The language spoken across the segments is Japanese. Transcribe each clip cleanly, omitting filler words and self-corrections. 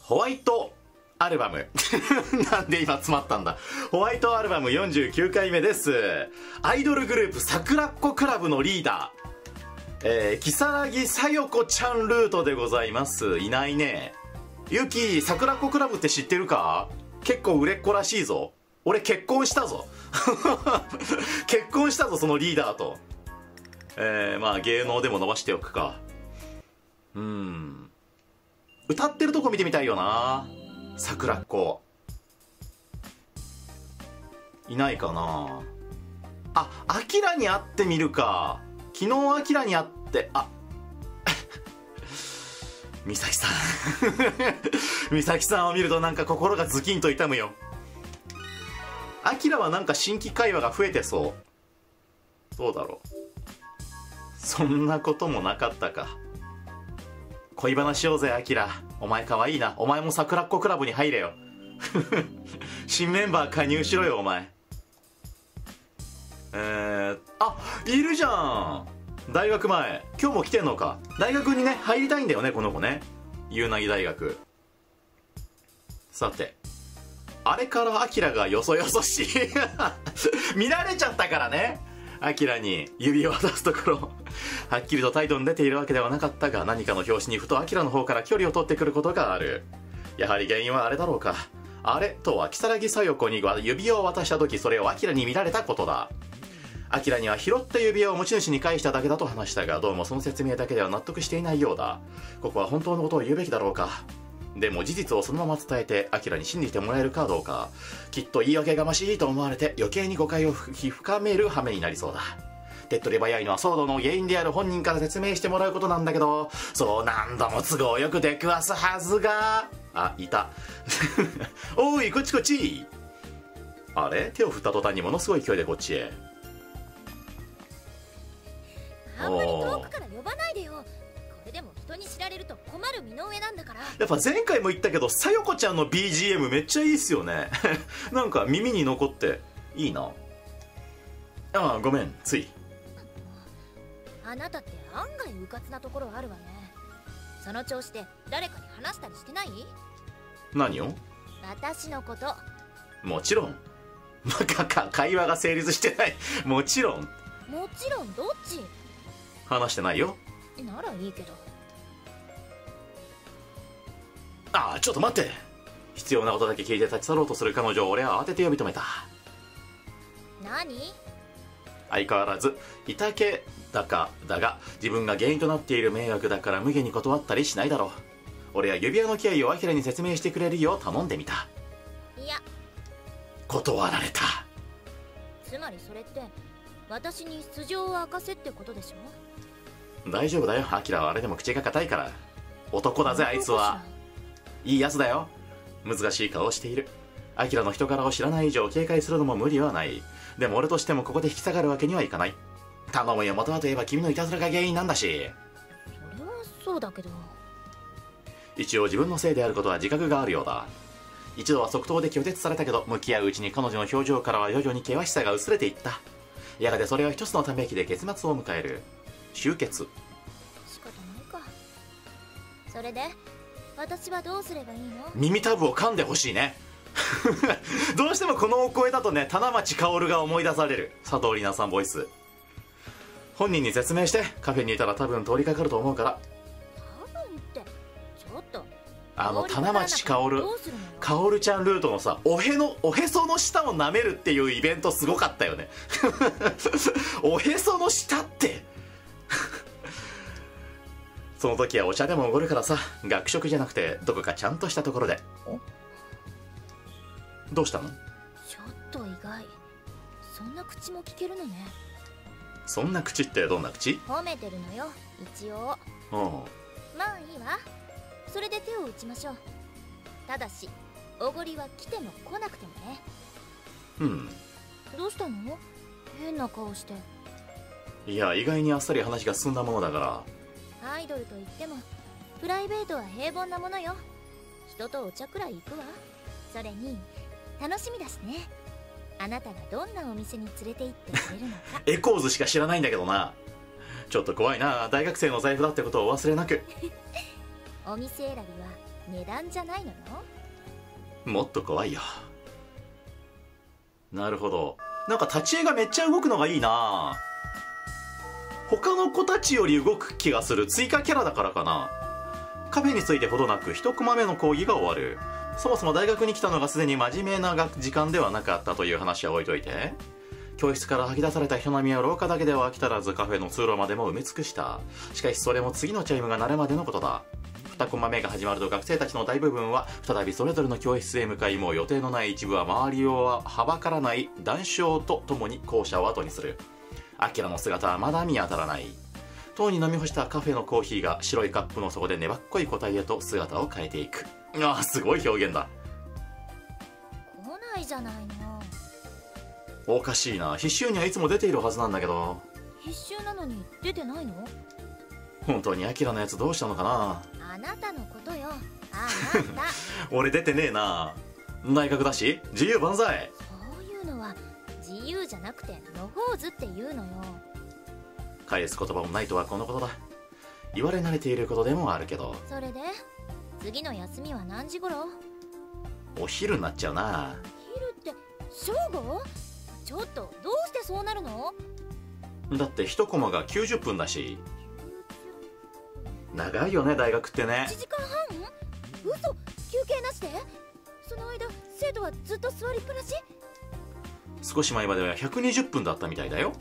ホワイトアルバムなんで今詰まったんだ。ホワイトアルバム49回目です。アイドルグループ桜っ子クラブのリーダー、如月さよこちゃんルートでございます。いないね。ゆき、桜っ子クラブって知ってるか？結構売れっ子らしいぞ。俺結婚したぞ結婚したぞ、そのリーダーと。まあ芸能でも伸ばしておくか。歌ってるとこ見てみたいよな、桜っ子。いないかなあ。アキラに会ってみるか。昨日アキラに会って、美咲さん美咲さんを見るとなんか心がズキンと痛むよ。アキラはなんか新規会話が増えてそう。どうだろう。そんなこともなかったか。恋話しようぜアキラ。お前かわいいな。お前も桜っ子クラブに入れよ新メンバー加入しろよお前。いるじゃん、大学前。今日も来てんのか。大学にね入りたいんだよねこの子ね、夕凪大学。さて、あれからアキラがよそよそしい見られちゃったからね。アキラに指を渡すところはっきりと態度に出ているわけではなかったが、何かの拍子にふとアキラの方から距離を取ってくることがある。やはり原因はあれだろうか。あれとは如月さよ子に指輪を渡した時、それをアキラに見られたことだ。アキラには拾った指輪を持ち主に返しただけだと話したが、どうもその説明だけでは納得していないようだ。ここは本当のことを言うべきだろうか。でも事実をそのまま伝えてアキラに信じてもらえるかどうか。きっと言い訳がましいと思われて余計に誤解を深める羽目になりそうだ。手っ取り早いのは騒動の原因である本人から説明してもらうことなんだけど、そう何度も都合よく出くわすはずが。いたおいこっちこっち。あれ、手を振った途端にものすごい勢いでこっちへ。 あんまり遠くから呼ばないでよ。これでも人に知られると困る身の上なんだから。 やっぱ前回も言ったけど、さよこちゃんの BGM めっちゃいいっすよねなんか耳に残っていいな。ごめん、つい。 あなたって案外うかつなところあるわね。その調子で誰かに話したりしてない？ 何を？ 私のこと。 もちろん会話が成立してないもちろん。 もちろんどっち？ 話してないよ。 ならいいけど。 ちょっと待って。必要なことだけ聞いて立ち去ろうとする彼女を俺は慌てて呼び止めた。 何？ 相変わらずいたけだが自分が原因となっている迷惑だから無下に断ったりしないだろう。俺は指輪の経緯をアキラに説明してくれるよう頼んでみた。 いや、 断られた。 つまりそれって私に素性を明かせってことでしょ？ 大丈夫だよ、アキラはあれでも口が硬いから。男だぜあいつは。いいやつだよ。難しい顔をしている。アキラの人柄を知らない以上警戒するのも無理はない。でも俺としてもここで引き下がるわけにはいかない。頼むよ、元はといえば君のいたずらが原因なんだし。 それはそうだけど。 一応自分のせいであることは自覚があるようだ。一度は即答で拒絶されたけど、向き合ううちに彼女の表情からは徐々に険しさが薄れていった。やがてそれは一つのため息で結末を迎える。終結。 仕方ないか。それで私はどうすればいいの？ 耳たぶを噛んでほしいねどうしてもこのお声だとね、棚町薫が思い出される。佐藤里奈さんボイス。本人に説明して。カフェにいたら多分通りかかると思うから。 多分ってちょっと。 棚町薫ちゃんルートのさ、おへその下を舐めるっていうイベントすごかったよねおへその下ってその時はお茶でもおごるからさ。学食じゃなくてどこかちゃんとしたところで。どうしたの？ ちょっと意外。そんな口も聞けるのね。 そんな口ってどんな口？ 褒めてるのよ一応。まあいいわ。それで手を打ちましょう。ただしおごりは来ても来なくてもね。どうしたの？変な顔して。 いや、意外にあっさり話が進んだものだから。 アイドルといってもプライベートは平凡なものよ。人とお茶くらい行くわ。それに楽しみだしね。あなたがどんなお店に連れて行ってくれるのかエコーズしか知らないんだけどな。ちょっと怖いな。大学生の財布だってことをお忘れなくお店選びは値段じゃないのよ。 もっと怖いよ。なるほど。なんか立ち絵がめっちゃ動くのがいいな。他の子たちより動く気がする。追加キャラだからかな。カフェについてほどなく1コマ目の講義が終わる。そもそも大学に来たのがすでに真面目な時間ではなかったという話は置いといて、教室から吐き出された人並みは廊下だけでは飽き足らず、カフェの通路までも埋め尽くした。しかしそれも次のチャイムが鳴るまでのことだ。2コマ目が始まると学生たちの大部分は再びそれぞれの教室へ向かい、もう予定のない一部は周りをはばからない談笑とともに校舎を後にする。アキラの姿はまだ見当たらない。とうに飲み干したカフェのコーヒーが白いカップの底で粘っこい個体へと姿を変えていく。ああ、すごい表現だ。 来ないじゃないの。 おかしいな。必修にはいつも出ているはずなんだけど。 必修なのに出てないの？ 本当にアキラのやつどうしたのかな。 あなたのことよ。あなた俺出てねえな。大学だし自由万歳。 そういうのは自由じゃなくて野放図っていうのよ。 返す言葉もないとはこのことだ。言われ慣れていることでもあるけど。 それで次の休みは何時頃？ お昼になっちゃうな。 昼って正午？ちょっとどうしてそうなるの？ だって1コマが90分だし。長いよね大学ってね。 1時間半？嘘。休憩なしで？その間生徒はずっと座りっぱなし？ 少し前までは120分だったみたいだよ。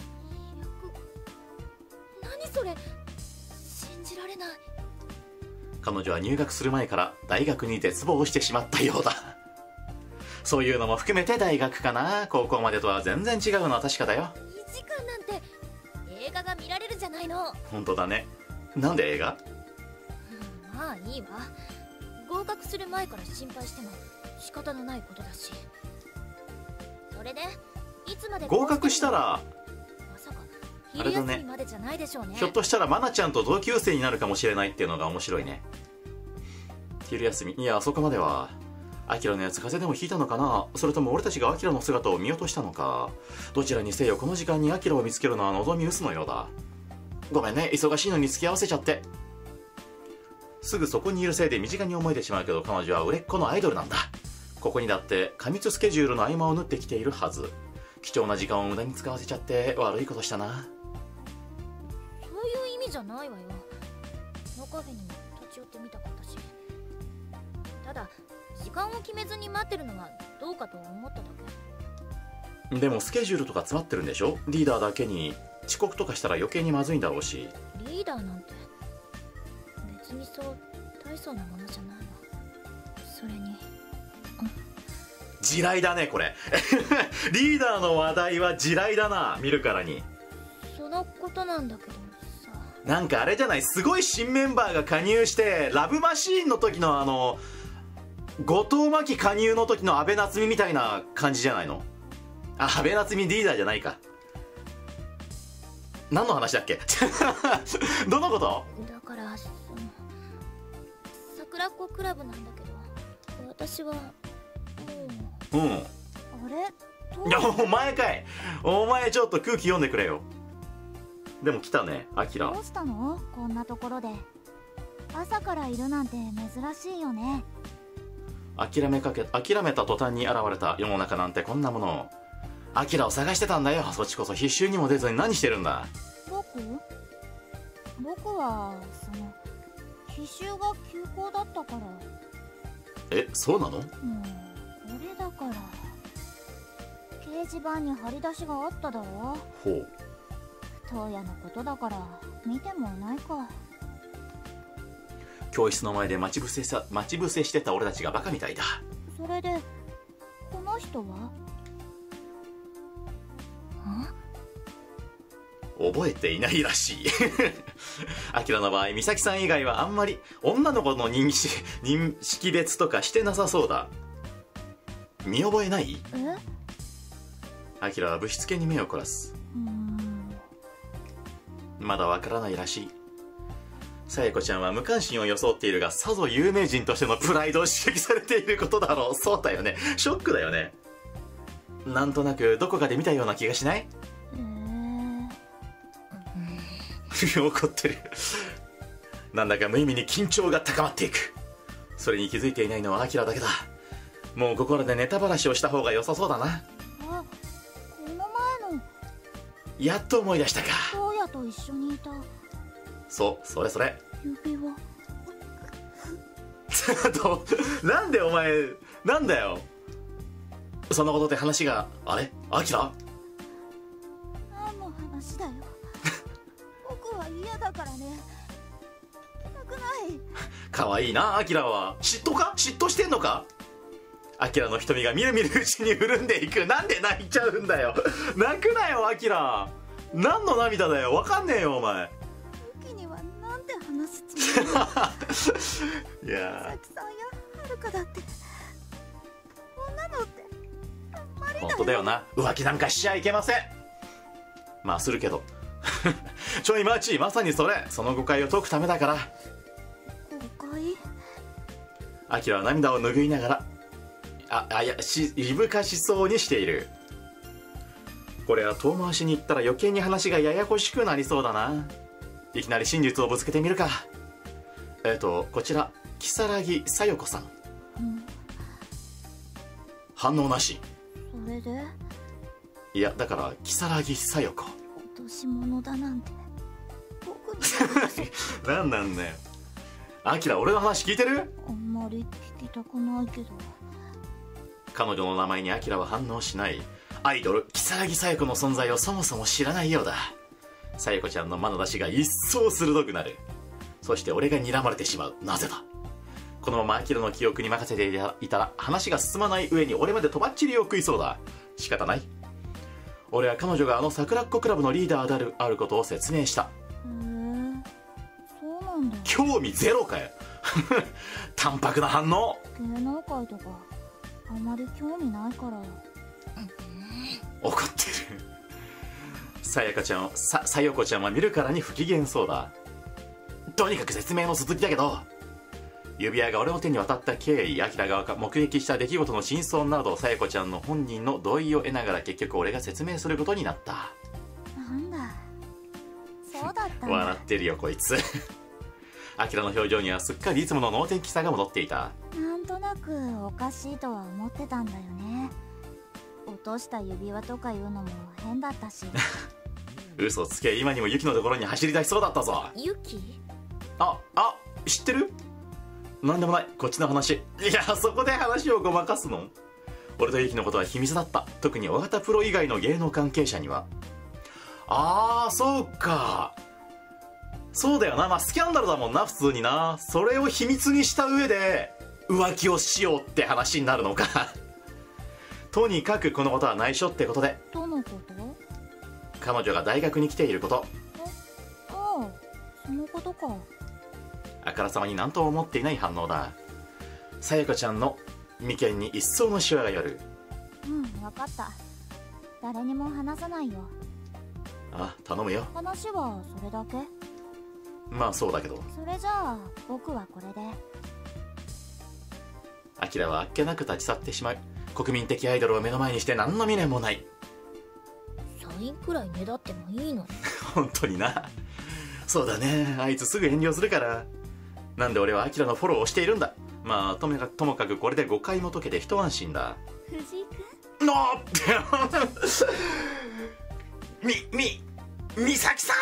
何それ、信じられない。 彼女は入学する前から大学に絶望してしまったようだ。そういうのも含めて大学かな。高校までとは全然違うのは確かだよ。 2時間なんて映画が見られるじゃないの。 本当だね。なんで映画？ まあいいわ。合格する前から心配しても仕方のないことだし。それでいつまで合格したらまさか昼休みまでじゃないでしょうね。 ひょっとしたらマナちゃんと同級生になるかもしれないっていうのが面白いね。昼休み、いやそこまでは。アキラのやつ風邪でもひいたのかな。それとも俺たちがアキラの姿を見落としたのか。どちらにせよこの時間にアキラを見つけるのは望み薄のようだ。ごめんね、忙しいのに付き合わせちゃって。すぐそこにいるせいで身近に思えてしまうけど、彼女は売れっ子のアイドルなんだ。ここにだって過密スケジュールの合間を縫ってきているはず。貴重な時間を無駄に使わせちゃって悪いことしたな。 そういう意味じゃないわよ。のカフェにも立ち寄ってみたかったし。ただ時間を決めずに待ってるのはどうかと思っただけ。でもスケジュールとか詰まってるんでしょ。リーダーだけに遅刻とかしたら余計にまずいんだろうし。 リーダーなんて別にそう大層なものじゃないわ。それに地雷だねこれ。リーダーの話題は地雷だな、見るからに。 そのことなんだけどさ。 なんかあれじゃない、すごい新メンバーが加入してラブマシーンの時の後藤真希加入の時の安倍夏実みたいな感じじゃないの。あ、安倍夏実リーダーじゃないか。何の話だっけ。どのこと？ だから桜っ子クラブなんだけど、私はうん。あれ？ いやお前かい。お前ちょっと空気読んでくれよ。でも来たね、アキラ。 どうしたの？こんなところで朝からいるなんて珍しいよね。 諦めた途端に現れた世の中なんてこんなもの。アキラを探してたんだよ。そっちこそ必修にも出ずに何してるんだ。 僕は必修が休校だったから。 え、そうなの？ これだから掲示板に張り出しがあっただろ。 ほう。 当夜のことだから見てもいないか。 教室の前で待ち伏せしてた俺たちがバカみたいだ。 それでこの人は？ 覚えていないらしい。アキラの場合、美咲さん以外はあんまり女の子の認識別とかしてなさそうだ。見覚えない？アキラはぶしつけに目を凝らす。まだわからないらしい。さやこちゃんは無関心を装っているが、さぞ有名人としてのプライドを刺激されていることだろう。そうだよね。ショックだよね。なんとなくどこかで見たような気がしない？怒ってる。なんだか無意味に緊張が高まっていく。 それに気づいていないのはアキラだけだ。もうここらでネタばらしをした方が良さそうだな。 あ、この前の。 やっと思い出したか。 トウヤと一緒にいた。 そう、それそれ。 指輪。 なんでお前、なんだよそんなことで話が。あれ、アキラ？ 何の話だよ。僕は嫌だからね。したくない。 かわいいな、アキラは。嫉妬か？嫉妬してんのか？アキラの瞳がみるみるうちに潤んでいく。なんで泣いちゃうんだよ。泣くなよ、アキラ。何の涙だよ、わかんねえよお前。 ユキにはなんて話すつもりだ。 いや美咲さんやはるかだってこんなのってあんまりだよ。 本当だよな。浮気なんかしちゃいけません。まあするけど。ちょいマーチ、まさにそれ。その誤解を解くためだから。 誤解？ アキラは涙を拭いながら、いぶかしそうにしている。これは遠回しに言ったら余計に話がややこしくなりそうだな。いきなり真実をぶつけてみるか。こちら如月小夜子さん、反応なし。 それで？ いやだから如月小夜子。 落とし物だなんて僕に。 なんなんだよ。アキラ、俺の話聞いてる？ あんまり聞きたくないけど。 彼女の名前にアキラは反応しない。アイドル如月小夜子の存在をそもそも知らないようだ。小夜子ちゃんの眼差しが一層鋭くなる。そして俺が睨まれてしまう。なぜだ。このままアキラの記憶に任せていたら話が進まない上に俺までとばっちりを食いそうだ。仕方ない。俺は彼女が桜っ子クラブのリーダーであることを説明した。 へえ、そうなんだ。 興味ゼロかよ。淡白な反応。 芸能界とかあまり興味ないから。 怒ってる。小夜子ちゃんは見るからに不機嫌そうだ。とにかく説明の続きだけど、指輪が俺の手に渡った経緯、アキラが目撃した出来事の真相など、小夜子ちゃんの本人の同意を得ながら結局俺が説明することになった。 なんだ、そうだったんだ。 笑ってるよこいつ。アキラの表情にはすっかりいつもの能天気さが戻っていた。 なんとなくおかしいとは思ってたんだよね。落とした指輪とかいうのも変だったし。 嘘つけ、今にもユキのところに走り出しそうだったぞ。 ユキ？ 知ってる？なんでもない、こっちの話。いや、そこで話をごまかすの？俺とユキのことは秘密だった。特に尾形プロ以外の芸能関係者には。そうか。そうだよな。まあスキャンダルだもんな、普通にな。それを秘密にした上で浮気をしようって話になるのか。とにかくこのことは内緒ってことで。 どのこと？ 彼女が大学に来ていること。 ああ、そのことか。 あからさまに何とも思っていない反応だ。小夜子ちゃんの眉間に一層のシワが寄る。 分かった。誰にも話さないよ。 頼むよ。 話はそれだけ？ まあそうだけど。 それじゃあ僕はこれで。 アキラはあっけなく立ち去ってしまう。国民的アイドルを目の前にして何の未練もない。 サインくらいねだってもいいのに。 本当にな。そうだね、あいつすぐ遠慮するから。なんで俺はアキラのフォローをしているんだ。まあともかくこれで誤解も解けて一安心だ。 藤井君の美咲さ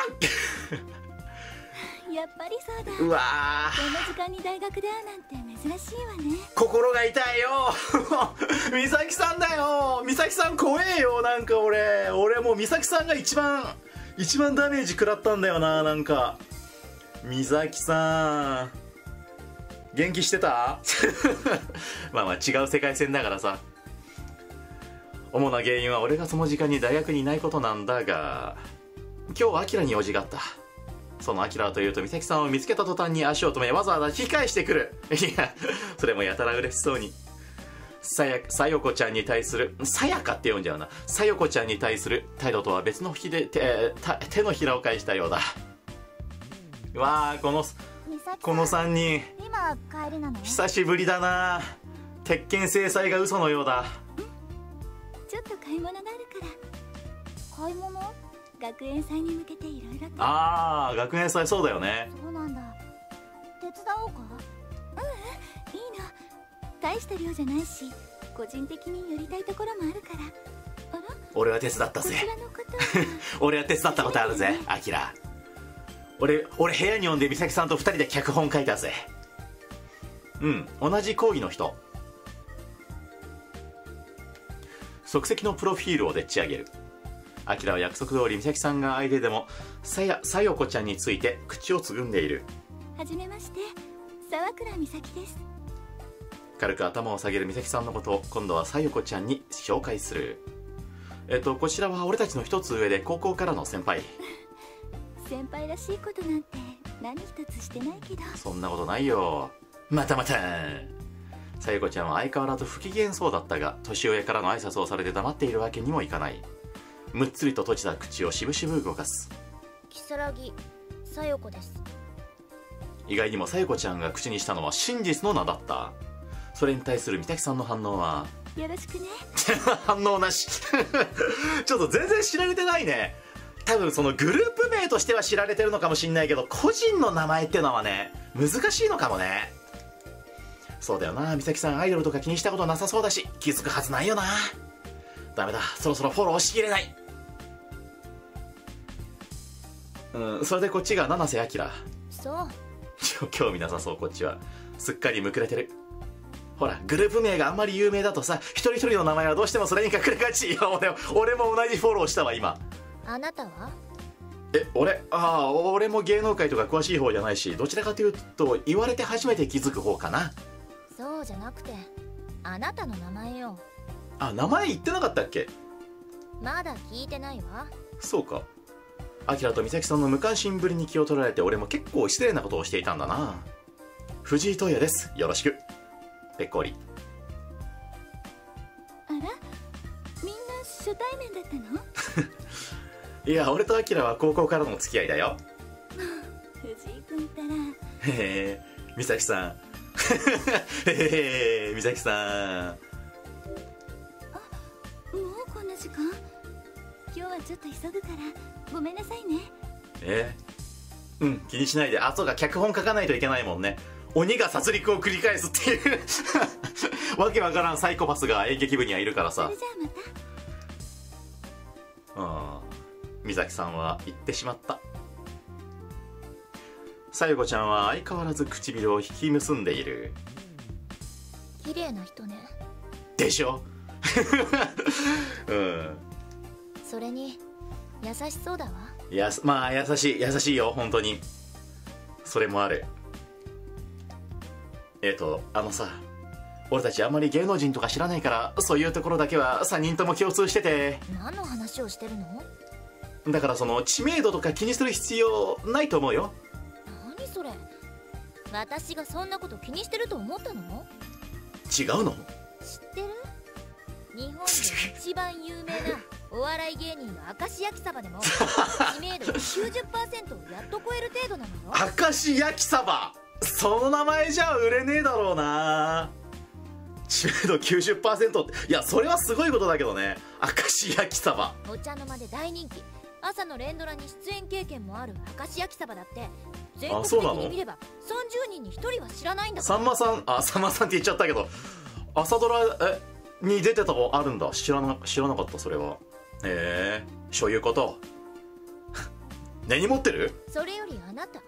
ん。やっぱりそうだ。 うわこの時間に大学で会うなんて珍しいわね。 心が痛いよ。美咲さんだよ。美咲さん怖えよ。なんか俺もう美咲さんが一番ダメージ食らったんだよな。なんか美咲さん元気してた？まあ違う世界線だからさ。主な原因は俺がその時間に大学にいないことなんだが、今日アキラに用事があった。そのアキラというと美咲さんを見つけた途端に足を止めわざわざ引き返してくる。いや、それもやたら嬉しそうに。小夜子ちゃんに対する、さやかって呼んじゃうな。小夜子ちゃんに対する態度とは別の引きで手のひらを返したようだ。わあ、この3人今帰りなの？ 久しぶりだな。鉄拳制裁が嘘のようだ。 ちょっと買い物があるから。買い物？学園祭に向けていろいろと。 学園祭そうだよね。 そうなんだ。手伝おうか？いい大した量じゃないし、個人的に寄りたいところもあるから。あら、 俺は手伝ったぜ。 こちらの方は俺は手伝ったことあるぜ、アキラ。俺部屋に呼んで美咲さんと2人で脚本書いたぜ。うん、同じ講義の人。即席のプロフィールをでっち上げる。アキラは約束通り美咲さんが相手でもさよこちゃんについて口をつぐんでいる。 はじめまして、沢倉美咲です。 軽く頭を下げる美咲さんのことを今度はさよこちゃんに紹介する。こちらは俺たちの一つ上で高校からの先輩。 先輩らしいことなんて何一つしてないけど。 そんなことないよ。またさよこちゃんは相変わらず不機嫌そうだったが、年上からの挨拶をされて黙っているわけにもいかない。むっつりと閉じた口をしぶしぶ動かす。 如月さよこです。 意外にもさよこちゃんが口にしたのは真実の名だった。それに対する美咲さんの反応はよろしくね。 反応なし。ちょっと全然知られてないね。多分そのグループ名としては知られてるのかもしんないけど、個人の名前ってのはね難しいのかもね。そうだよな、美咲さんアイドルとか気にしたことなさそうだし気づくはずないよな。ダメだ、そろそろフォローしきれない。それでこっちが七瀬明。 そう興味なさそう。こっちはすっかりむくれてる。ほらグループ名があんまり有名だとさ、一人一人の名前はどうしてもそれに隠れがち。いや俺も同じフォローしたわ今。 あなたは？ 俺も芸能界とか詳しい方じゃないし、どちらかというと言われて初めて気づく方かな。 そうじゃなくてあなたの名前よ。 名前言ってなかったっけ？ まだ聞いてないわ。 そうか。アキラと美咲さんの無関心ぶりに気を取られて俺も結構失礼なことをしていたんだな。藤井斗也です、よろしく。ぺっこり。 あら、みんな初対面だったの？ いや、俺とアキラは高校からの付き合いだよ。 藤井君ったら。 へへ、美咲さん。へへ、美咲さん。 もうこんな時間？今日はちょっと急ぐからごめんなさいね。 気にしないで。そうか、脚本書かないといけないもんね。鬼が殺戮を繰り返すっていうわけわからんサイコパスが演劇部にはいるからさ。 それじゃあまた。 美咲さんは行ってしまった。さよこちゃんは相変わらず唇を引き結んでいる。 綺麗な人ね。 でしょ。 それに優しそうだわ。 まあ優しいよ本当に。それもある。俺たちあんまり芸能人とか知らないから、そういうところだけは3人とも共通してて。 何の話をしてるの？ だからその知名度とか気にする必要ないと思うよ。 何それ？私がそんなこと気にしてると思ったの？ 違うの？ 知ってる？日本で一番有名なお笑い芸人の明石焼きそばでも知名度が 90% をやっと超える程度なのよ。 明石焼きそば、その名前じゃ売れねえだろうな。知名度 90% って、いやそれはすごいことだけどね。明石焼きそば、 お茶の間で大人気、朝の連ドラに出演経験もある明石焼きそばだって全国的に見れば30人に1人は知らないんだから。 さんまさんって言っちゃったけど、朝ドラに出てたのあるんだ。知らなかった。それはそういうこと根に持ってる。 それよりあなた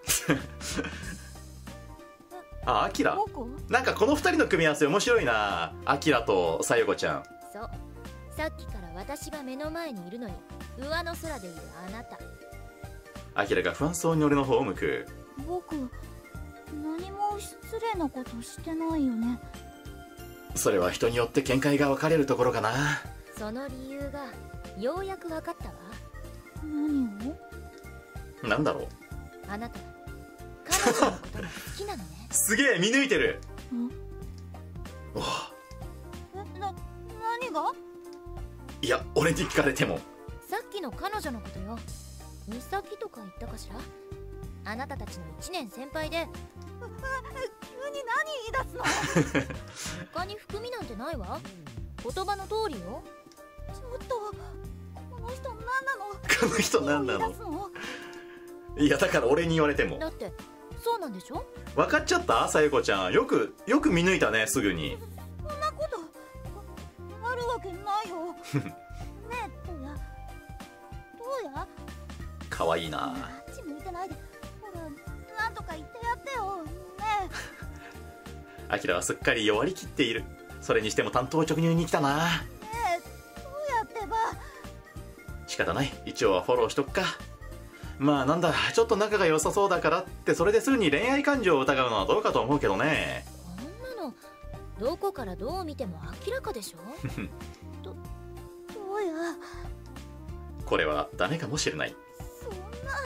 アキラ、なんかこの2人の組み合わせ面白いな。アキラとさよこちゃん。 そう、さっきから私が目の前にいるのに上の空でいるあなた。 アキラが不安そうに俺の方を向く。 僕何も失礼なことしてないよね。 それは人によって見解が分かれるところかな。 その理由がようやく分かったわ。 何を？ なんだろう。 あなた彼女のことが好きなのね。 すげえ見抜いてる。お何が？ いや俺に聞かれても。 さっきの彼女のことよ。美咲とか言ったかしら。あなたたちの1年先輩で。 急に何言い出すの？ 他に含みなんてないわ。言葉の通りよ。 ちょっとこの人何なの？ この人何なの？いやだから俺に言われても。 だってそうなんでしょ。 分かっちゃった。さゆこちゃんよく見抜いたね。すぐにえトウヤ、 かわいいな。 あっち向いてないで、ほらなんとか言ってやってよねアキラはすっかり弱りきっている。それにしても単刀直入に来たな。 え。どうやってば。 仕方ない、一応はフォローしとくか。まあなんだ、ちょっと仲が良さそうだからってそれですぐに恋愛感情を疑うのはどうかと思うけどね。 こんなのどこからどう見ても明らかでしょどうや。 これはダメかもしれない。 そんな。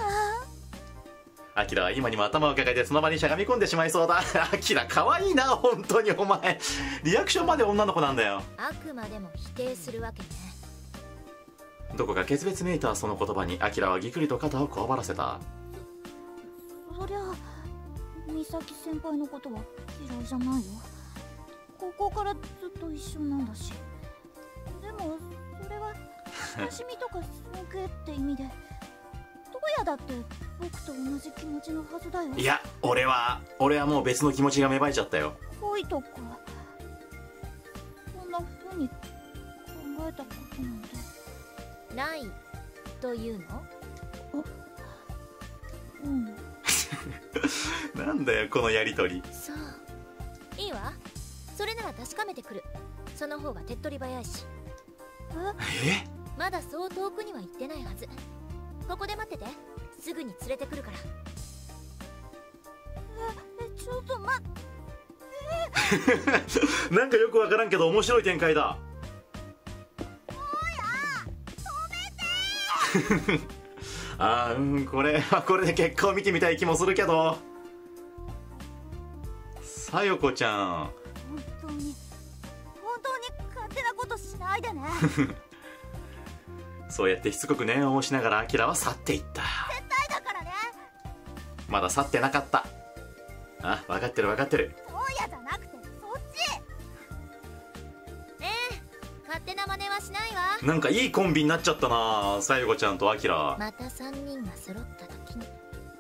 アキラは今にも頭を抱えてその場にしゃがみ込んでしまいそうだ。アキラ可愛いな、本当に。お前リアクションまで女の子なんだよ。 あくまでも否定するわけね。 どこか決別めいたその言葉にアキラはぎくりと肩をこわばらせた。 そりゃ美咲先輩のことは嫌いじゃないよ。高校からずっと一緒なんだし。でもそれは親しみとか尊敬って意味で、トウヤだって僕と同じ気持ちのはずだよ。 いや、俺はもう別の気持ちが芽生えちゃったよ。 恋とかそんな風に考えたことなんてないというの？ うん。 なんだよこのやりとり。 そういいわ、それなら確かめてくる。その方が手っ取り早いし。 え？ まだそう遠くには行ってないはず。ここで待ってて、すぐに連れてくるから。 ちょっと待って。 なんかよくわからんけど面白い展開だ。ああ、これはこれで結果を見てみたい気もするけど。さよこちゃん、 本当に勝手なことしないでね。 そうやってしつこく念を押しながらアキラは去っていった。 絶対だからね。 まだ去ってなかった。あ、分かってる分かってる。 トウヤじゃなくてそっち。 勝手な真似はしないわ。 なんかいいコンビになっちゃったな、さよこちゃんとアキラ。 また3人が揃った時にね。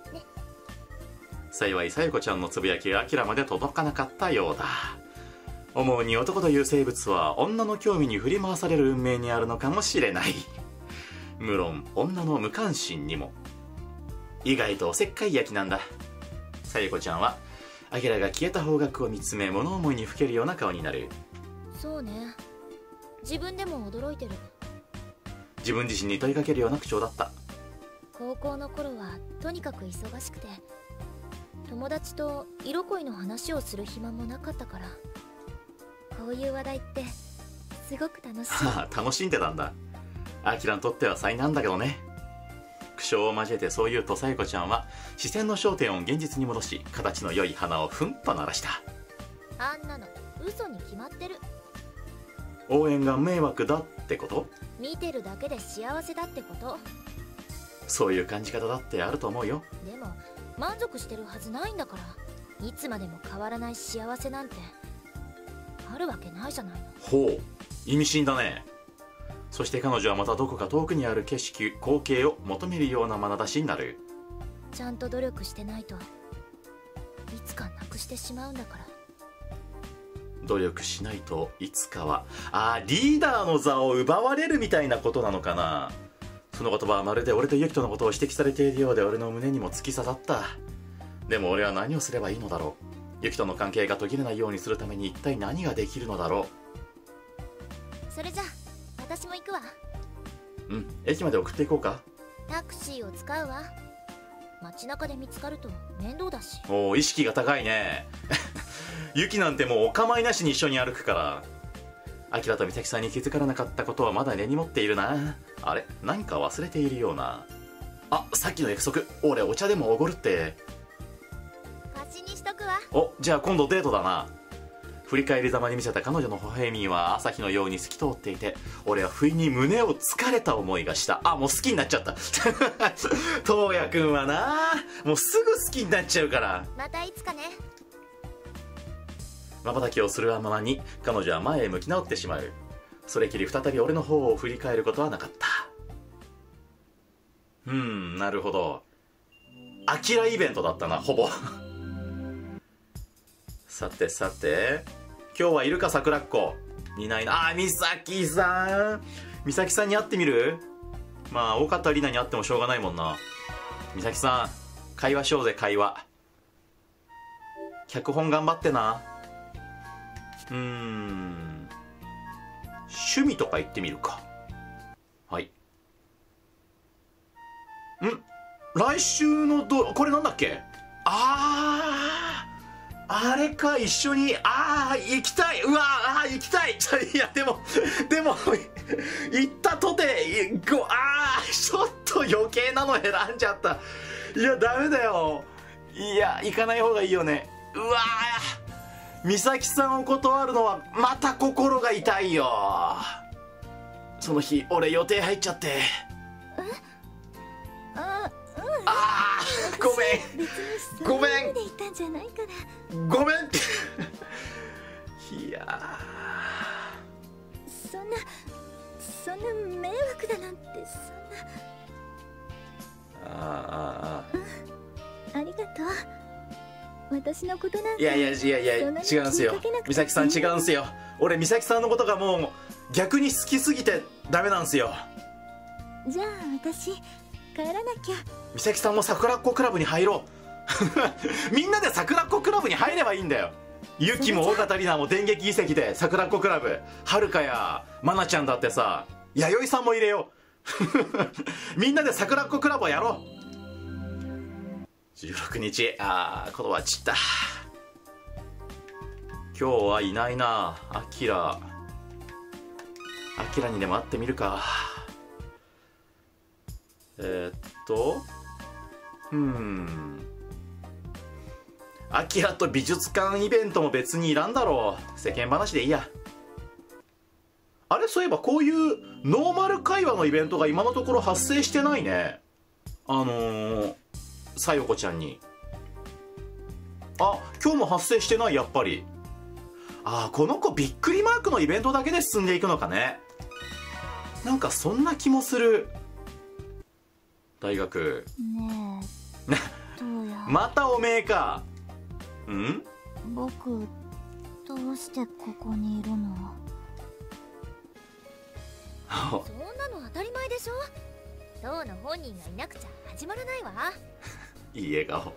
幸いさよこちゃんのつぶやきがアキラまで届かなかったようだ。思うに男という生物は女の興味に振り回される運命にあるのかもしれない。無論女の無関心にも。意外とおせっかい焼きなんだ。さよこちゃんはアキラが消えた方角を見つめ物思いにふけるような顔になる。 そうね、自分でも驚いてる。 自分自身に問いかけるような口調だった。 高校の頃はとにかく忙しくて、友達と色恋の話をする暇もなかったから、こういう話題ってすごく楽しい。 はあ、楽しんでたんだ。アキラにとっては災難だけどね。苦笑を交えてそう言うとさよこちゃんは視線の焦点を現実に戻し、形の良い鼻をふんと鳴らした。 あんなの嘘に決まってる。 応援が迷惑だってこと？ 見てるだけで幸せだってこと。 そういう感じ方だってあると思うよ。 でも満足してるはずないんだから。いつまでも変わらない幸せなんてあるわけないじゃないの。 ほう、意味深だね。そして彼女はまたどこか遠くにある景色、光景を求めるような眼差しになる。 ちゃんと努力してないといつかなくしてしまうんだから。 努力しないといつかは、リーダーの座を奪われるみたいなことなのかな。その言葉はまるで俺とユキトのことを指摘されているようで俺の胸にも突き刺さった。でも俺は何をすればいいのだろう。ユキとの関係が途切れないようにするために一体何ができるのだろそれじゃ私も行くわ。 う。うん、駅まで送っていこうか。 タクシーを使うわ。街中で見つかると面倒だし。 おお、意識が高いね。ユキなんてもうお構いなしに一緒に歩くから。アキラと美咲さんに気づかなかったことはまだ根に持っているな。あれ、何か忘れているような。あ、さっきの約束、俺お茶でもおごるって。 貸しにしとくわ。 お、じゃあ今度デートだな。振り返りざまに見せた彼女の微笑みは朝日のように透き通っていて、俺は不意に胸をつかれた思いがした。あ、もう好きになっちゃった。トウヤくんはな、もうすぐ好きになっちゃうから。 またいつかね。 瞬きをするままに彼女は前へ向き直ってしまう。それきり再び俺の方を振り返ることはなかった。なるほど。アキライベントだったな、ほぼ。さてさて、今日はいるか桜っ子。 いないな。あ、美咲さん。美咲さんに会ってみる？まあ、岡田里奈に会ってもしょうがないもんな。美咲さん、会話しようぜ、会話。脚本頑張ってな。趣味とか言ってみるか。はい。来週のこれなんだっけ？あれか、一緒に、行きたい。うわ行きたい。いや、でも行ったとて、ちょっと余計なの選んじゃった。いや、ダメだよ。いや、行かない方がいいよね。うわ美咲さんを断るのはまた心が痛いよ。その日俺予定入っちゃって。ごめんごめんいやそんな迷惑だなんて。ありがとう。私のことなんて。いや違うんすよ。美咲さん違うんすよ。俺美咲さんのことがもう逆に好きすぎてダメなんすよ。 じゃあ私帰らなきゃ。 美咲さんも桜っ子クラブに入ろう。みんなで桜っ子クラブに入ればいいんだよ。ゆきも尾形里奈も電撃移籍で桜っ子クラブ。はるかやまなちゃんだってさ、弥生さんも入れよう。みんなで桜っ子クラブをやろう。16日、断っちった。今日はいないな。アキラにでも会ってみるか。アキラと美術館イベントも別にいらんだろう。世間話でいいや。あれ、そういえばこういうノーマル会話のイベントが今のところ発生してないね。さよこちゃんに。今日も発生してない、やっぱり。この子びっくりマークのイベントだけで進んでいくのかね。なんかそんな気もする。大学ねえどうやまたおめえか。 僕どうしてここにいるの？ そんなの当たり前でしょ。当の本人がいなくちゃ始まらないわ。 いい笑顔。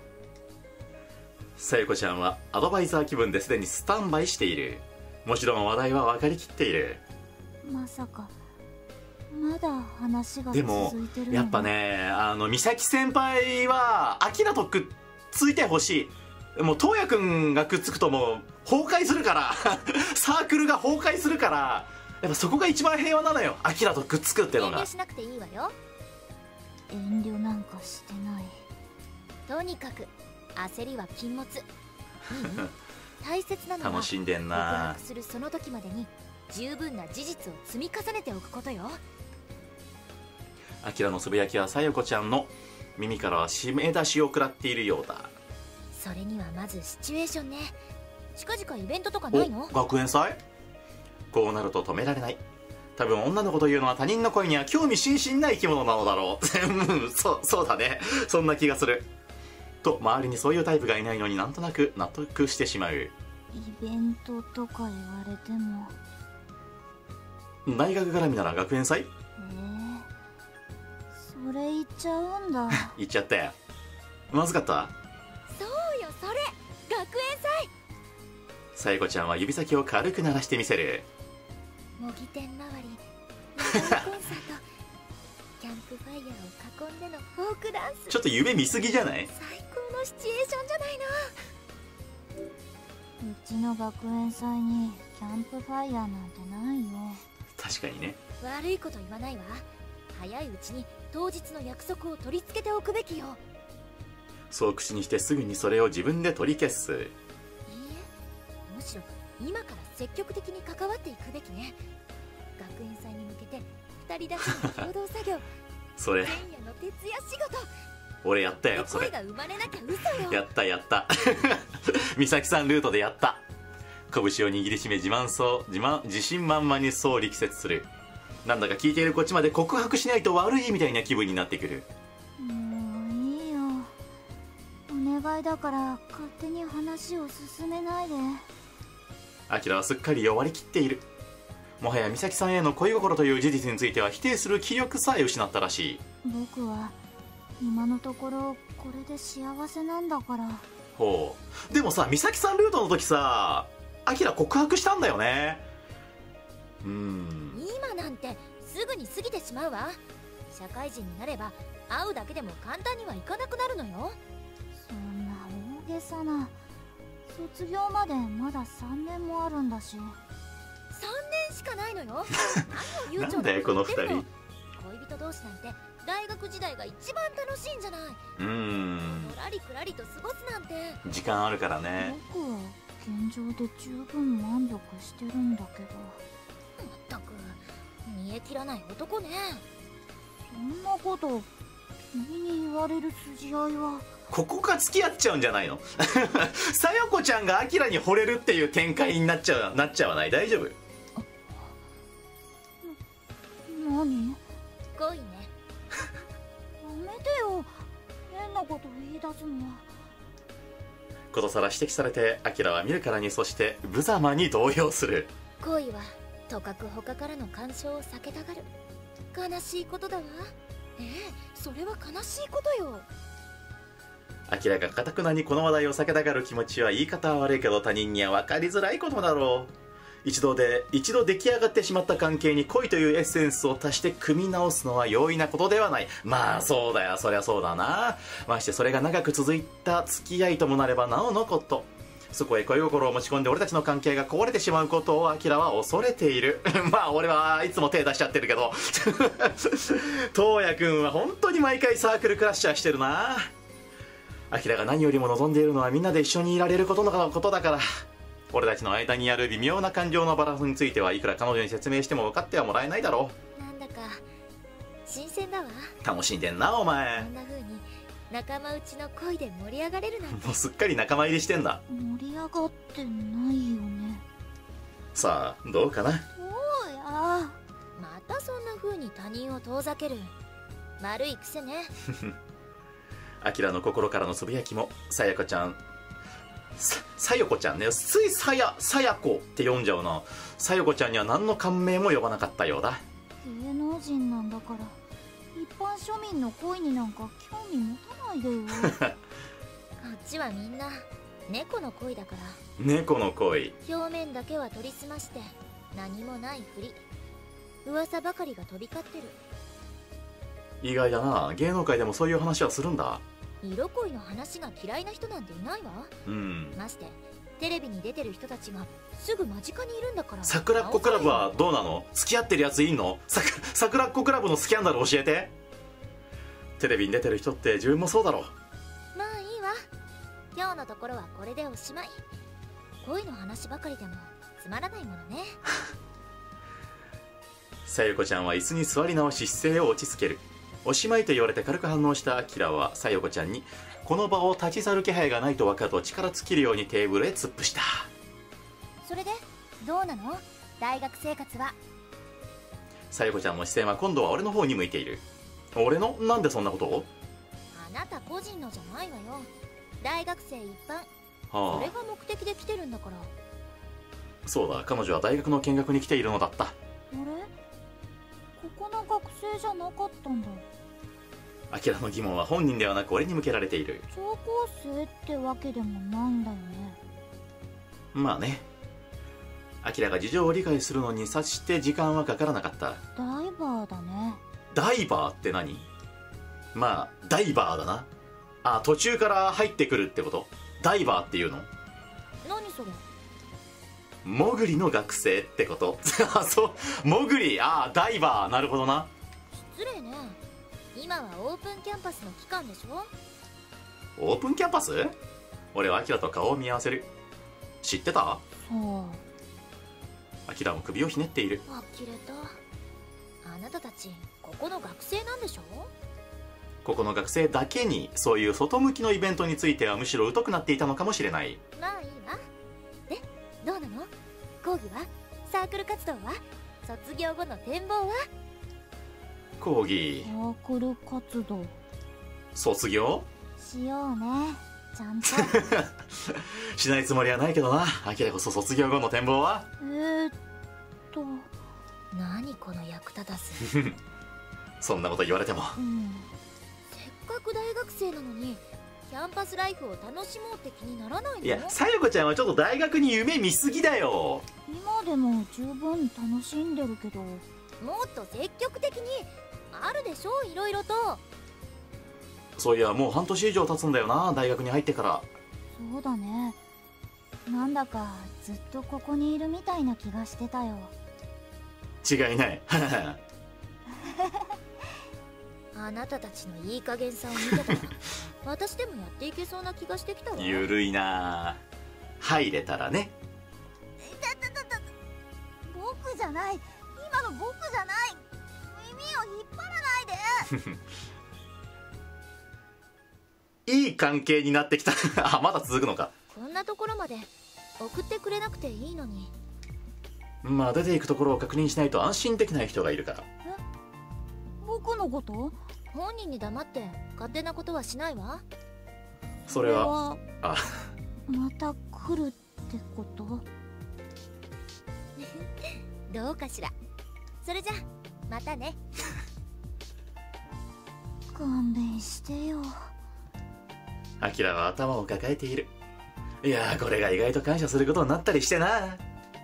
さよこちゃんはアドバイザー気分ですでにスタンバイしている。もちろん話題は分かりきっている。 まさかまだ話が続いてるの？ でもやっぱね、美咲先輩はアキラとくっついてほしい。もう東也くんがくっつくともう崩壊するからサークルが崩壊するから、やっぱそこが一番平和なのよ。アキラとくっつくってのが。 遠慮しなくていいわよ。 遠慮なんかしてない。 とにかく焦りは禁物。大切なのは楽しんでんな。 告白するその時までに十分な事実を積み重ねておくことよ。 アキラのつぶやきはさよこちゃんの耳からは締め出しを食らっているようだ。 それにはまずシチュエーションね。近々イベントとかないの？ 学園祭？こうなると止められない。多分女の子というのは他人の恋には興味津々な生き物なのだろう。そうだね。そんな気がする。と周りにそういうタイプがいないのになんとなく納得してしまう。 イベントとか言われても。 大学絡みなら学園祭？ それ言っちゃうんだ。 言っちゃったよ。まずかった？ そうよ、それ学園祭。 さよこちゃんは指先を軽く鳴らしてみせる。 模擬店周り、コンサート、キャンプファイヤーを囲んでのフォークダンス。 ちょっと夢見すぎじゃない？ 最高のシチュエーションじゃないの。 うちの学園祭にキャンプファイヤーなんてないよ。 確かにね。 悪いこと言わないわ。早いうちに当日の約束を取り付けておくべきよ。 そう口にしてすぐにそれを自分で取り消す。いいえ、 むしろ今から積極的に関わっていくべきね。学園祭に向けて2人だけの共同作業。 それ前夜の徹夜仕事。 俺やったよ。それ声が生まれなきゃ嘘よ。 やった美咲さんルートでやった。拳を握りしめ自信満々にそう力説する。なんだか聞いているこっちまで告白しないと悪いみたいな気分になってくる。 もういいよ、お願いだから勝手に話を進めないで。 アキラはすっかり弱りきっている。もはや美咲さんへの恋心という事実については否定する気力さえ失ったらしい。 僕は今のところこれで幸せなんだから。 ほう。でもさ、美咲さんルートの時さ、アキラ告白したんだよね。 今なんてすぐに過ぎてしまうわ。社会人になれば会うだけでも簡単にはいかなくなるのよ。 そんな大げさな。卒業までまだ3年もあるんだし。3 年しかないのよ。 なんだよこの2人。 恋人同士なんて大学時代が一番楽しいんじゃない。のらりくらりと過ごすなんて。 時間あるからね。 僕は現状で十分満足してるんだけど。 まったく煮え切らない男ね。 そんなこと君に言われる筋合いは。 ここが付き合っちゃうんじゃないの？さよこちゃんがアキラに惚れるっていう展開になっちゃわない？大丈夫？ 何？ 恋ね。 やめてよ、変なこと言い出すのは。 ことさら指摘されてアキラは見るからに、そして無様に動揺する。 恋はとかく他からの干渉を避けたがる。悲しいことだわ。それは悲しいことよ。 アキラが堅くなにこの話題を避けたがる気持ちは言い方は悪いけど他人には分かりづらいことだろう。一度出来上がってしまった関係に恋というエッセンスを足して組み直すのは容易なことではない。まあそうだよ、そりゃそうだな。ましてそれが長く続いた付き合いともなればなおのこと。そこへ恋心を持ち込んで俺たちの関係が壊れてしまうことをアキラは恐れている。まあ俺はいつも手出しちゃってるけど。トウヤくんは本当に毎回サークルクラッシャーしてるな。アキラが何よりも望んでいるのはみんなで一緒にいられることだから。俺たちの間にある微妙な感情のバランスについてはいくら彼女に説明しても分かってはもらえないだろう。なんだか新鮮だわ。 楽しんでんなお前。 こんな風に仲間内の恋で盛り上がれるなんて。 もうすっかり仲間入りしてんだ。 盛り上がってないよね。 さあどうかな。 そうや。 またそんな風に他人を遠ざける悪い癖ね。 アキラの心からのつぶやきもさやこちゃんさよこちゃんね、ついさやこって読んじゃうな。さよこちゃんには何の感銘も呼ばなかったようだ。 芸能人なんだから一般庶民の恋になんか興味持たないでよ。 こっちはみんな猫の恋だから。 猫の恋。 表面だけは取り澄まして何もないふり。噂ばかりが飛び交ってる。 意外だな、芸能界でもそういう話はするんだ。 色恋の話が嫌いな人なんていないわ。ましてテレビに出てる人たちがすぐ間近にいるんだから。 桜っ子クラブはどうなの？付き合ってるやついんの？桜っ子クラブのスキャンダル教えて。テレビに出てる人って自分もそうだろ。 まあいいわ、今日のところはこれでおしまい。恋の話ばかりでもつまらないものね。 さゆこちゃんは椅子に座り直し姿勢を落ち着ける。おしまいと言われて軽く反応したアキラはさよこちゃんにこの場を立ち去る気配がないと分かると力尽きるようにテーブルへ突っ伏した。 それでどうなの？大学生活は。 さよこちゃんの視線は今度は俺の方に向いている。俺の？なんでそんなことを？ あなた個人のじゃないわよ。大学生一般、 はあ、 それが目的で来てるんだから。 そうだ、彼女は大学の見学に来ているのだった。 あれ？ここの学生じゃなかったんだ。 アキラの疑問は本人ではなく俺に向けられている。 聴講生ってわけでもないんだよね。 まあね。アキラが事情を理解するのに察して時間はかからなかった。 ダイバーだね。 ダイバーって何？まあダイバーだな。あ、途中から入ってくるってこと？ダイバーっていうの？ 何それ？ モグリの学生ってこと？あ、そう、モグリ。ああ、ダイバー。なるほどな。 失礼ね。今はオープンキャンパスの期間でしょ。 オープンキャンパス？俺はアキラと顔を見合わせる。知ってた？ そう。 アキラも首をひねっている。 呆れた。あなたたちここの学生なんでしょ？ ここの学生だけにそういう外向きのイベントについてはむしろ疎くなっていたのかもしれない。 まあいいわ。でどうなの？講義は？サークル活動は？卒業後の展望は？ 講義。 サークル活動卒業？ しようね。 ちゃんとしないつもりはないけどな。アキラこそ卒業後の展望は？ 何この役立たずそんなこと言われても、 せっかく大学生なのにキャンパスライフを楽しもうって気にならないの？ いや、さよこちゃんはちょっと大学に夢見すぎだよ。 今でも十分楽しんでるけど。 もっと積極的にあるでしょ、いろいろと。 そういや、もう半年以上経つんだよな、大学に入ってから。 そうだね。なんだかずっとここにいるみたいな気がしてたよ。 違いないあなたたちのいい加減さを見てたら私でもやっていけそうな気がしてきたわ。 ゆるいな。入れたらね。 僕じゃない、今の僕じゃない。耳を引っ張らないでいい関係になってきたあ、まだ続くのか。 こんなところまで送ってくれなくていいのに。 まあ出ていくところを確認しないと安心できない人がいるから。 僕のこと？ 本人に黙って勝手なことはしないわ。 それはあ、 また来るってことどうかしら。それじゃまたね勘弁してよ。 アキラは頭を抱えている。いやー、これが意外と感謝することになったりしてな。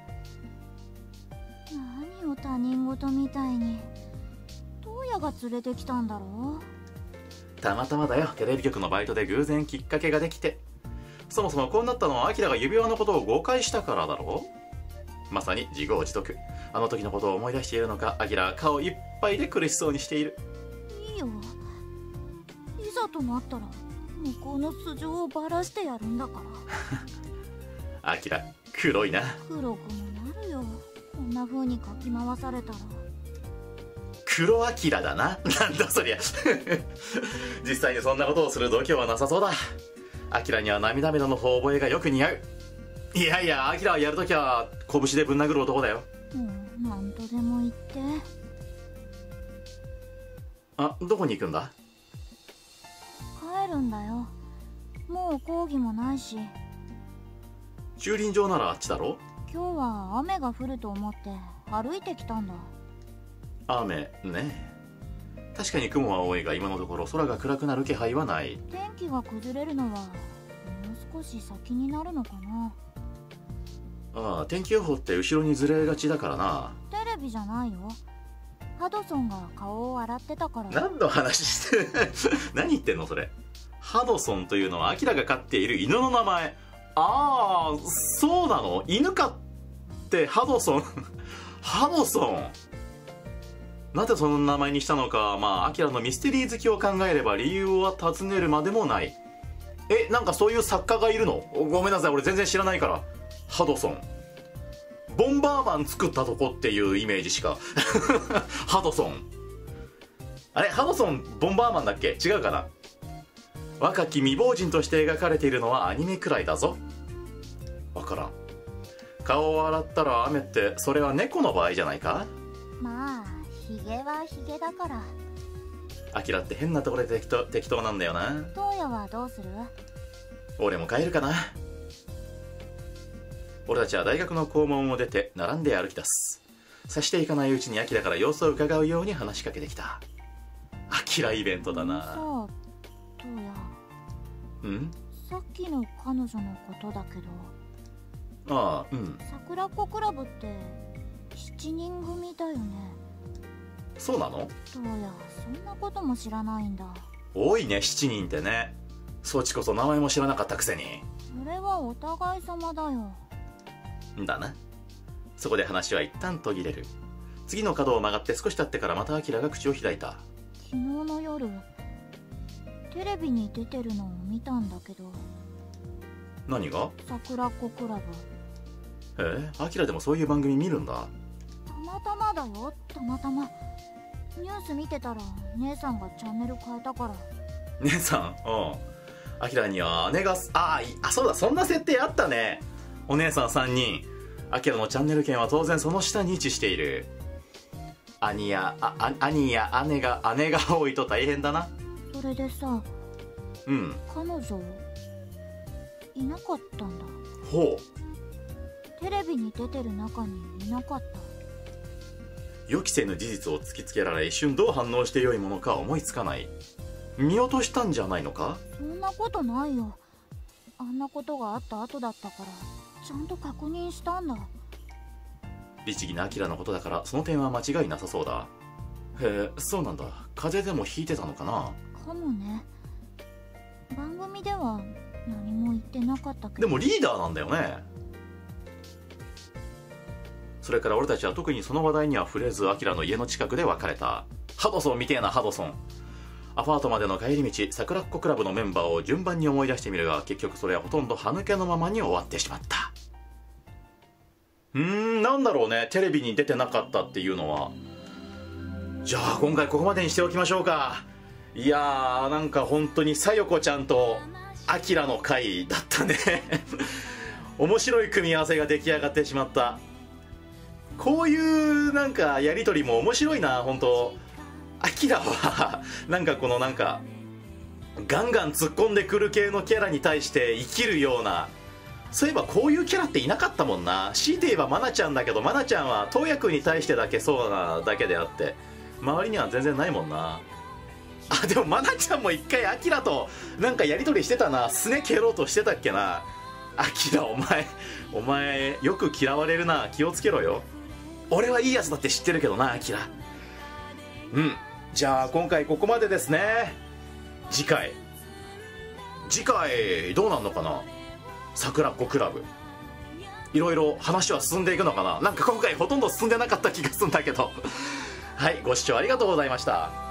何を他人事みたいに。東野が連れてきたんだろう。たまたまだよ。テレビ局のバイトで偶然きっかけができて。そもそもこうなったのはアキラが指輪のことを誤解したからだろう。まさに自業自得。あの時のことを思い出しているのか、アキラは顔いっぱいで苦しそうにしている。 いいよ、いざとなったら向こうの素性をばらしてやるんだからアキラ黒いな。 黒くもなるよ、こんな風にかき回されたら。 黒アキラだな。なんだそりゃ実際にそんなことをする度胸はなさそうだ。アキラには涙目の頬覚えがよく似合う。いやいや、アキラはやるときは拳でぶん殴る男だよ。 なんとでも言って。 あ、どこに行くんだ？ 帰るんだよ。もう講義もないし。 駐輪場ならあっちだろ？ 今日は雨が降ると思って歩いてきたんだ。 雨ね。確かに雲は多いが、今のところ空が暗くなる気配はない。 天気が崩れるのはもう少し先になるのかな。 ああ、天気予報って後ろにずれがちだからな。 テレビじゃないよ。ハドソンが顔を洗ってたから。 何の話してる何言ってんのそれ。ハドソンというのはアキラが飼っている犬の名前。ああ、そうなの？犬飼ってハドソンハドソン、なぜその名前にしたのか、まあアキラのミステリー好きを考えれば理由は尋ねるまでもない。なんかそういう作家がいるの？ごめんなさい、俺全然知らないから。ハドソン、ボンバーマン作ったとこっていうイメージしかハドソン、あれ、ハドソンボンバーマンだっけ？違うかな。若き未亡人として描かれているのはアニメくらいだぞ。わからん。顔を洗ったら雨って、それは猫の場合じゃないか？ まあヒゲはヒゲだから。 アキラって変なところで適当なんだよな。 東野はどうする？ 俺も帰るかな。俺たちは大学の校門を出て並んで歩き出す。さしていかないうちにアキラから様子を伺うように話しかけてきた。アキライベントだな。 さあ東野、さっきの彼女のことだけど。 ああ、 桜子クラブって7人組だよね。 そうなの？ 東野、そんなことも知らないんだ。 多いね、7人ってね。そっちこそ名前も知らなかったくせに。 それはお互い様だよ。 だな。そこで話は一旦途切れる。次の角を曲がって少し経ってからまたアキラが口を開いた。 昨日の夜テレビに出てるのを見たんだけど。 何が？ 桜子クラブ。 アキラでもそういう番組見るんだ。 たまたまだよ、たまたま。ニュース見てたら姉さんがチャンネル変えたから。 姉さん？アキラには姉が、そうだ、そんな設定あったね。お姉さん3人。アキラのチャンネル権は当然その下に位置している。兄や姉が多いと大変だな。 それでさ、彼女いなかったんだ。 ほう。 テレビに出てる中にいなかった。 予期せぬ事実を突きつけられ、一瞬どう反応してよいものか思いつかない。見落としたんじゃないのか？ そんなことないよ。あんなことがあった後だったからちゃんと確認したんだ。 律儀なアキラのことだからその点は間違いなさそうだ。へえ、そうなんだ。風邪でもひいてたのかな？ かもね。番組では何も言ってなかったけど。 でもリーダーなんだよね。それから俺たちは特にその話題には触れず、アキラの家の近くで別れた。ハドソンみてえなハドソン。アパートまでの帰り道、桜っ子クラブのメンバーを順番に思い出してみるが、結局それはほとんど歯抜けのままに終わってしまった。なんだろうね、テレビに出てなかったっていうのは。じゃあ今回ここまでにしておきましょうか。いやー、なんか本当にさよこちゃんとアキラの回だったね面白い組み合わせが出来上がってしまった。こういうなんかやりとりも面白いな。本当アキラはなんかこのなんかガンガン突っ込んでくる系のキャラに対して生きるような、そういえばこういうキャラっていなかったもんな。強いて言えばマナちゃんだけど、マナちゃんはトウヤ君に対してだけそうなだけであって周りには全然ないもんな。あ、でもマナちゃんも一回アキラとなんかやりとりしてたな。すね蹴ろうとしてたっけな。アキラ、お前よく嫌われるな。気をつけろよ。俺はいいやつだって知ってるけどな、アキラ。じゃあ今回ここまでですね。次回どうなんのかな。桜っ子クラブいろいろ話は進んでいくのかな。なんか今回ほとんど進んでなかった気がするんだけどはい、ご視聴ありがとうございました。